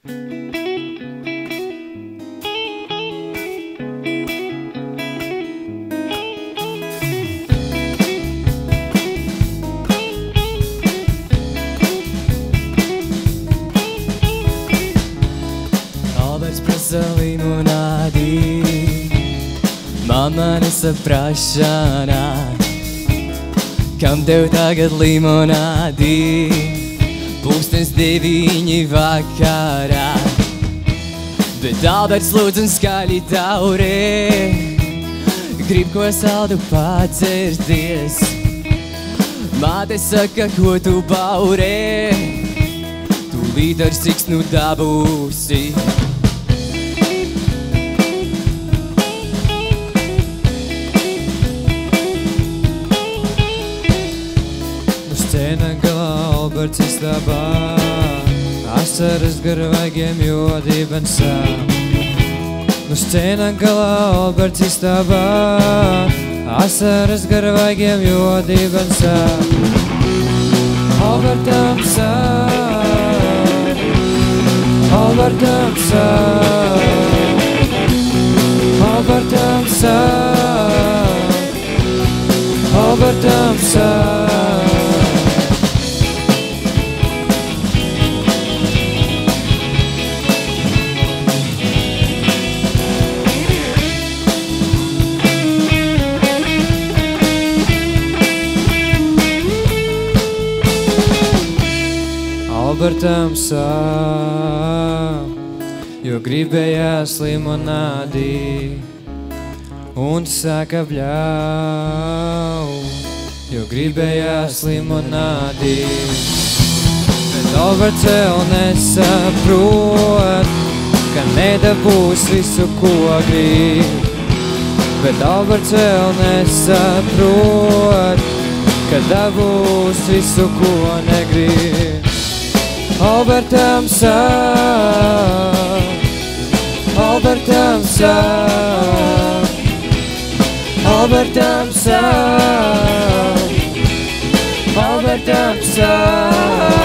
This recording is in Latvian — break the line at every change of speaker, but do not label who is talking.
Alberts prasa limonādi, mamma nesaprašanā. Kam tev tagad limonādi, 9:00 vakarā. Bet Alberts lūdz un skaļi taurē, grib ko saldu pacērsties. Māte saka, ko tu baurē, tūlīt ar siksnu dabūsi.
Scēna galā Alberts istabā, asaras gar vaigiem, jo dibens sāp. Scēna galā Alberts istabā, asaras gar vaigiem, jo dibens sāp. Albertam sāp, Albertam sāp, Albertam sāp, Albertam sāp. Albertam sāp, jo gribējās limonādi, un sāka bļaut, jo gribējās limonādi. Bet Alberts vēl nesaprot, ka nedabūs visu, ko grib. Bet Alberts vēl nesaprot, ka dabūs visu, ko negrib. Albertam sāp, Albertam sāp, Albertam sāp, Albertam sāp.